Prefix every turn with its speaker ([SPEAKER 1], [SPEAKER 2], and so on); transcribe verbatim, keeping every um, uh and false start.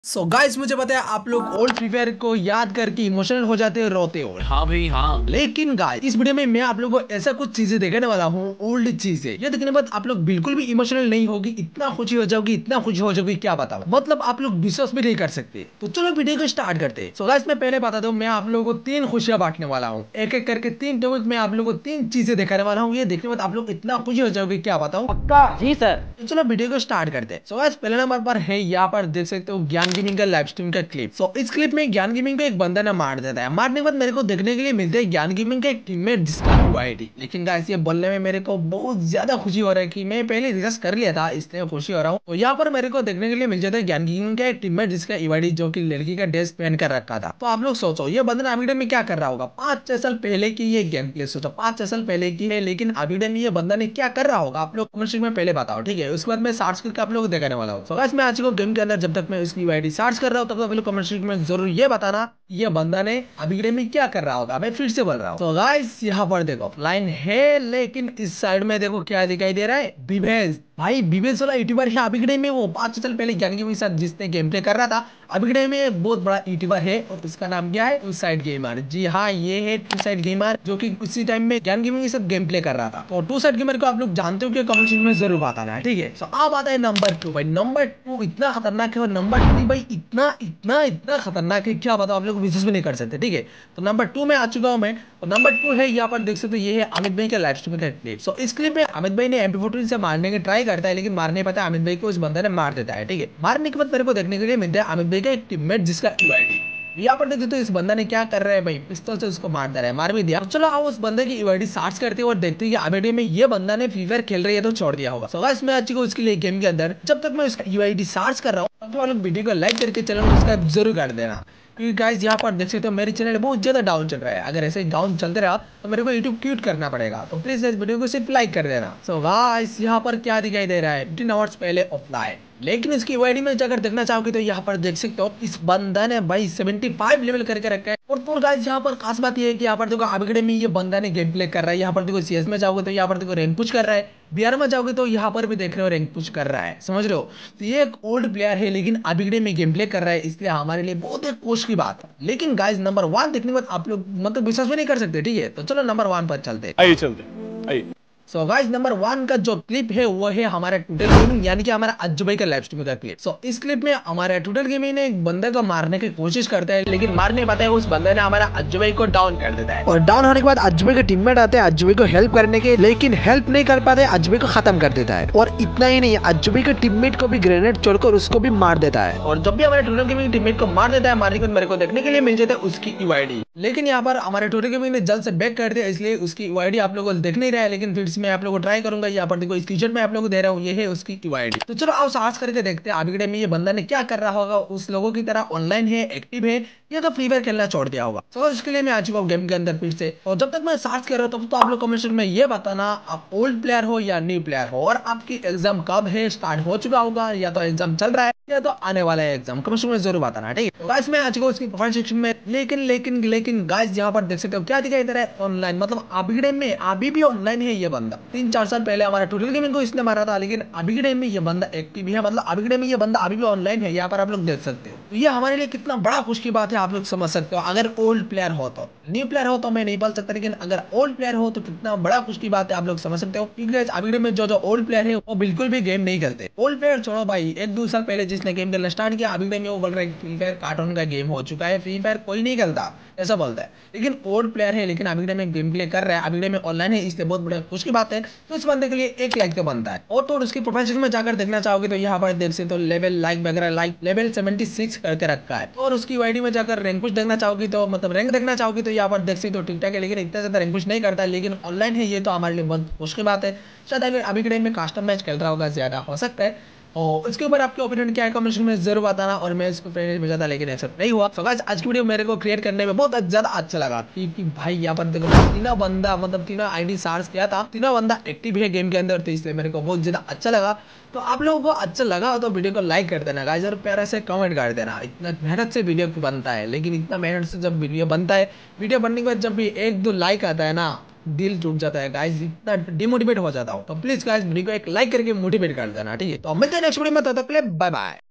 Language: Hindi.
[SPEAKER 1] सो so गाइस, मुझे पता है आप लोग ओल्ड फ्री फायर को याद करके इमोशनल हो जाते हो, रोते हो।
[SPEAKER 2] हाँ भाई हाँ।
[SPEAKER 1] लेकिन गाइस, इस वीडियो में मैं आप लोगों को ऐसा कुछ चीजें दिखाने वाला हूँ, ओल्ड चीजें। ये देखने के बाद आप लोग बिल्कुल भी इमोशनल नहीं होगी, इतना खुशी हो जाओगी, इतना खुशी हो जाओगी, क्या बताओ। मतलब आप लोग विश्वास भी नहीं कर सकते। तो चलो वीडियो को स्टार्ट करते हैं। सो गाइस, मैं पहले बता दूं, मैं आप लोगों को तीन खुशियां बांटने वाला हूँ, एक एक करके तीन टॉपिक में आप लोगों को तीन चीजें दिखाने वाला हूँ। ये देखने के बाद आप लोग इतना खुशी हो जाओगे, क्या बताऊँ।
[SPEAKER 2] पक्का जी सर।
[SPEAKER 1] तो चलो वीडियो को स्टार्ट करते हैं। सो गाइस, पहले नंबर पर है, यहाँ पर देख सकते हो ज्ञान गेमिंग का लाइव स्ट्रीम का क्लिप। सो इस क्लिप में ज्ञान गेमिंग को एक बंदा ना मार देता है। मारने के बाद मेरे को देखने के लिए मिलता है ज्ञान गेमिंग का एक टीममेट जिसका यूआईडी। लेकिन गाइस, ये बोलने में मेरे को बहुत ज्यादा खुशी हो रहा है कि मैं पहले रिसर्च कर लिया था, इसलिए खुशी हो रहा हूँ। तो यहाँ पर मेरे को देखने के लिए मिल जाता है ज्ञान गेमिंग का एक टीममेट जिसका यूआईडी जो की लड़की का ड्रेस पहन कर रखा था। तो आप लोग सोचो, ये बंदा अभी में क्या कर रहा होगा। पांच छह साल पहले की ये गेम प्ले, सोचो पांच छह साल पहले की है, लेकिन अभी में ये बंदा ने क्या कर रहा होगा, आप लोग कमेंट सेक्शन में पहले बताओ, ठीक है। उसके बाद मैं सर्च करके आप लोग को दिखाने वाला हूँ। so guys, मैं आज को गेम के अंदर जब तक मैं इसकी आईडी सर्च कर रहा हूँ, तब तक आप लोग कमेंट सेक्शन में जरूर ये बताना ये बंदा ने अभी में क्या कर रहा होगा। मैं फिर से बोल रहा हूँ। तो गाइस, यहाँ पर देखो लाइन है, लेकिन इस साइड में देखो क्या दिखाई दे रहा है, विवेश भाई। विवेश वाला यूट्यूबर है अभी के टाइम में, वो पांच साल पहले ज्ञान गेमिंग के साथ जिसने गेम प्ले कर रहा था, अभी के टाइम में बहुत बड़ा यूट्यूबर है और उसका नाम क्या है, टू साइड गेमर। जी हाँ, ये है टू साइड गेमर, जो कि उसी टाइम में ज्ञान गेमिंग के साथ गेम प्ले कर रहा था। तो टू साइड गेमर को आप लोग जानते हो कि कमेंट सेक्शन में जरूर बताना है, ठीक है। तो अब आता है नंबर टू भाई। नंबर टू इतना खतरनाक है और नंबर थ्री भाई इतना इतना इतना खतरनाक है, क्या बताओ, आप लोग विश्वास भी नहीं कर सकते, ठीक है। तो नंबर टू में आ चुका हूँ मैं। और नंबर टू है, यहाँ पर देख सकते हो, ये है अमित भाई का लाइव स्ट्रीम का क्लिप। सो इस क्लिप में अमित भाई ने एम पी फोर्टीन से मारने की ट्राई करता है, लेकिन मार नहीं पाता। अमित भाई को उस बंदे ने मार देता है, ठीक है। मारने के बाद मेरे को देखने के लिए मिलता है अमित भाई का एक टीममेट जिसका यूआईडी। यहाँ पर देखते तो इस बंदा ने क्या कर रहा है भाई, पिस्तौल से उसको मार दे रहा है, मार भी दिया। तो चलो आओ उस बंदे की यूआईडी सर्च करते हैं और देखते हैं कि अमेरिका में ये बंदा ने फ्री फायर खेल रही है तो छोड़ दिया होगा। सो गाइस, मैं आज को उसके लिए गेम के अंदर जब तक मैं उसका यूआईडी सर्च कर रहा हूँ, तो आप लोग वीडियो को लाइक करके चैनल को सब्सक्राइब जरूर कर देना, क्योंकि गाइस यहाँ पर देख सकते हो मेरे चैनल बहुत ज्यादा डाउन चल रहा है। अगर ऐसे डाउन चलते रहा तो मेरे को यूट्यूब क्यूट करना पड़ेगा। तो प्लीज इस वीडियो को सिर्फ लाइक कर देना। सो गाइस, यहाँ पर क्या दिखाई दे रहा है, फिफ्टीन आवर्स पहले ऑफलाइन, लेकिन इसकी यूआईडी में जाकर देखना चाहोगे तो यहाँ पर देख सकते हो इस बंदा ने भाई पचहत्तर लेवल करके रखा है। और तो गाइस, यहाँ पर खास बात ये है कि यहाँ पर देखो अभी में ये बंदा ने गेम प्ले कर रहा है। यहाँ पर देखो सीएस में जाओगे तो यहाँ पर देखो रैंक पुश कर रहा है, बिहार में जाओगे तो यहाँ पर भी देख रहे हो रैंक पुश कर रहा है, समझ रहे हो। तो ये एक ओल्ड प्लेयर है, लेकिन अभी में गेम प्ले कर रहा है, इसलिए हमारे लिए बहुत एक खुश की बात है। लेकिन गाइस, नंबर वन देखने के बाद आप लोग मतलब विश्वास भी नहीं कर सकते, ठीक है। तो चलो नंबर वन पर चलते
[SPEAKER 2] आइए चलते आइए।
[SPEAKER 1] सो गाइस, नंबर वन का जो क्लिप है वो है हमारा टोटल गेमिंग, यानी कि हमारा अज्जू भाई का लाइव स्ट्रीम का क्लिप। सो इस क्लिप में हमारा टोटल गेमिंग ने एक बंदे को मारने की कोशिश करता है, लेकिन मार नहीं पाता है। उस बंदे ने हमारा अज्जू भाई को डाउन कर देता है, और डाउन होने के बाद अज्जू भाई के टीममेट आते हैं अज्जू भाई को हेल्प करने के, लेकिन हेल्प नहीं कर पाते, अज्जू भाई को खत्म कर देता है। और इतना ही नहीं, अज्जू भाई के टीममेट को भी ग्रेनेड छोड़कर उसको भी मार देता है। और जब भी हमारे टोटल गेमिंग टीममेट को मार देता है, मारने के बाद मेरे को देखने के लिए मिल जाता है उसकी यूआईडी। लेकिन यहाँ पर हमारे टोटल गेमिंग ने जल्द से बैक कर दिया, इसलिए उसकी यूआईडी आप लोगों को देख नहीं रहा है। लेकिन फिर से मैं आप लोगों को ट्राई करूंगा, यहाँ पर देखो इस टी-शर्ट में आप लोगों को दे रहा हूँ, ये है उसकी यूआईडी। तो चलो आओ सर्च करके देखते हैं अभी के टाइम में ये बंदा ने क्या कर रहा होगा, उस लोगों की तरह ऑनलाइन है, एक्टिव है, या तो फ्री फायर खेलना छोड़ दिया होगा। तो इसके लिए मैं आ चुका हूँ गेम के अंदर फिर से। और जब तक मैं सर्च कर रहा हूँ तब तो आप लोग कमेंट सेक्शन में ये बताना आप ओल्ड प्लेयर हो या न्यू प्लेयर हो, और आपकी एग्जाम कब है, स्टार्ट हो चुका होगा या तो एग्जाम चल रहा है या तो आने वाला है एग्जाम, कमेंट सेक्शन में जरूर बताना, ठीक है। गाइस, मैं आ चुका हूँ इसकी प्रोफाइल सेक्शन में। लेकिन लेकिन लेकिन गाइस, यहाँ पर देख सकते हो क्या दिखाई दे रहा है, ऑनलाइन, मतलब अभी के टाइम में अभी भी ऑनलाइन है ये बंदा। तीन चार साल पहले हमारा टोटल गेमिंग को इसने मारा था, लेकिन अभी के टाइम में ये बंदा एक्टिव है, मतलब अभी के टाइम में ये बंदा अभी भी ऑनलाइन है, यहाँ पर आप लोग देख सकते हो। तो ये हमारे लिए कितना बड़ा खुश की बात है, आप लोग समझ सकते हो। अगर ओल्ड प्लेयर हो तो, न्यू प्लेयर हो तो मैं नहीं बोल सकता, लेकिन अगर ओल्ड प्लेयर हो तो कितना बड़ा खुश की बात है, आप लोग समझ सकते हो। क्योंकि अभी में जो जो ओल्ड प्लेयर है वो बिल्कुल भी गेम नहीं खेलते। ओल्ड प्लेयर छोड़ो भाई, एक दो साल पहले जिसने गेम खेलना स्टार्ट किया, अभी में वो बोल रहा है फ्री फायर कार्टून का गेम हो चुका है, फ्री फायर कोई नहीं खेलता, ऐसा बोलता है। लेकिन ओल्ड प्लेयर है, लेकिन अभी में गेम प्ले कर रहा है, अभी में ऑनलाइन है, इसलिए बहुत बड़ा खुश की बात है। तो इस बंदे के लिए एक लाइक तो बनता है। और तो उसकी प्रोफाइल सेक्शन में जाकर देखना चाहोगे तो यहाँ पर देख सकते हो लेवल लाइक वगैरह, लाइक लेवल सेवेंटी सिक्स करके रखा है। और उसकी आईडी में जाकर रैंक पुश देखना चाहोगे तो, मतलब रैंक देखना चाहोगे तो यहाँ पर देख सकते हो ठीक ठाक है, लेकिन इतना ज्यादा रैंक पुश नहीं करता है, लेकिन ऑनलाइन है, ये तो हमारे लिए बहुत खुश की बात है। शायद अगर अभी के टाइम में कस्टम मैच खेल रहा होगा, ज्यादा हो सकता है। और इसके ऊपर आपके ओपिनियन क्या है कमेंट सेक्शन में जरूर बताना। और मैं इसको में ज्यादा, लेकिन ऐसा नहीं हुआ। तो गाइस, आज की वीडियो मेरे को क्रिएट करने में बहुत ज्यादा अच्छा लगा, क्योंकि भाई यहाँ पर देखो तीनों बंदा, मतलब तीनों आईडी सर्च किया था, तीनों बंदा एक्टिव है गेम के अंदर, तो इसलिए मेरे को बहुत ज्यादा अच्छा लगा। तो आप लोगों को अच्छा लगा तो वीडियो को लाइक कर देना गाइस, और प्यारा से कमेंट कर देना। इतना मेहनत से वीडियो बनता है, लेकिन इतना मेहनत से जब वीडियो बनता है, वीडियो बनने के बाद जब भी एक दो लाइक आता है ना, दिल टूट जाता है गाइस, इतना डिमोटिवेट हो जाता हूँ। तो प्लीज गाइस वीडियो को एक लाइक करके मोटिवेट कर देना, ठीक है। तो मिलते हैं नेक्स्ट वीडियो में, तब तक के लिए बाय बाय।